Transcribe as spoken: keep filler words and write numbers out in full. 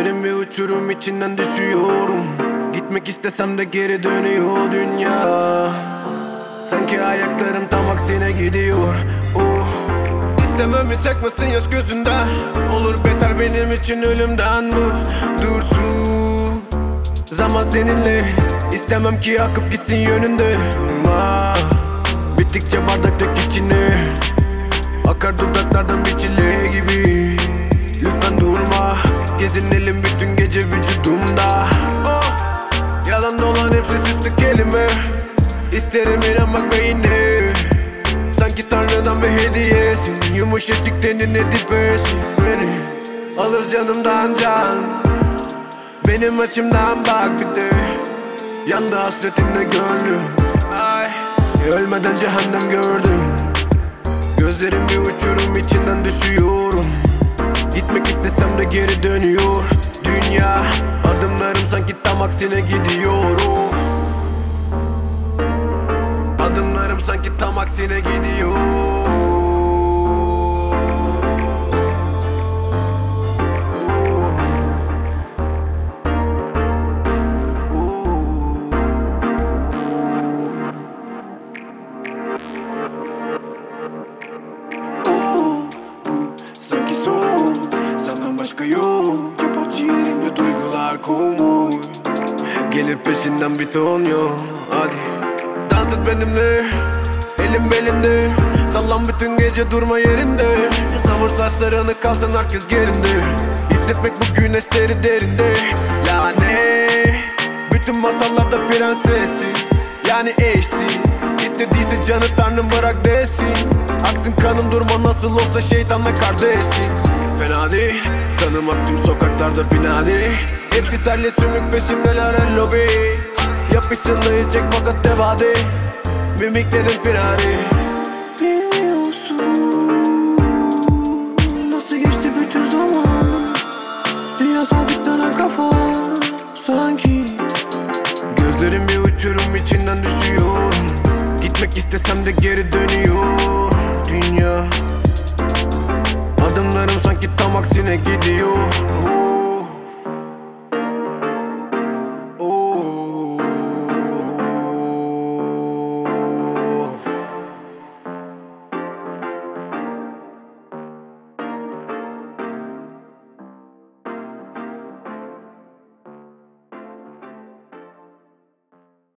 Gözlerim bir uçurum, içinden düşüyorum. Gitmek istesem de geri dönüyor dünya. Sanki ayaklarım tam aksine gidiyor. Oh. İstemem hiç akmasın yaş gözünden. Olur beter benim için ölümden bu. Dursun zaman seninle. İstemem ki akıp gitsin yönünde. Durma, bittikçe bardak dök içine. Akar dudaklardan bir çile gibi. Lütfen durma, gezinelim bütün gece vücudumda. Oh. Yalan dolan hepsi süslü kelime. İsterim inanmak ve yine sanki Tanrı'dan bir hediyesin. Yumuşacık tenine dipesin. Beni alır canımdan can. Benim açımdan bak bir de. Yandı hasretinle gönlüm. Ay, ölmeden cehennem gördüm. Gözlerim bir uçurum, içinden düşüyorum. Gitmek istesem de geri dönüyor dünya. Adımlarım sanki tam aksine gidiyor. Oh. Adımlarım sanki tam aksine gidiyor. Sanki soğuk, senden başka yok. Yapar ciğerimde duygular koymuş. Gelir peşinden bir ton yok. Hadi dans et benimle, elim belinde. Sallan bütün gece, durma yerinde. Savur saçlarını, kalsın herkes gerinde. Hissetmek bu güneşleri derinde. Yani bütün masallarda prensesin, yani eşsiz. İstediyse canı tanrım bırak desin. Aksın kanım, durma nasıl olsa şeytanla kardeşsin. Fena değil, tanımak tüm sokaklarda fena değil. Hepsi senle sümük peşimdeler el lobi. Yapışsın çek fakat deva değil. Mimiklerin firari. Bilmiyorsun nasıl geçti bütün zaman. Dünya sabitlenen kafa sanki. Gözlerim bir uçurum, içinden düşüyor. Gitmek istesem de geri dönüyor dünya. Adımlarım sanki tam aksine gidiyor.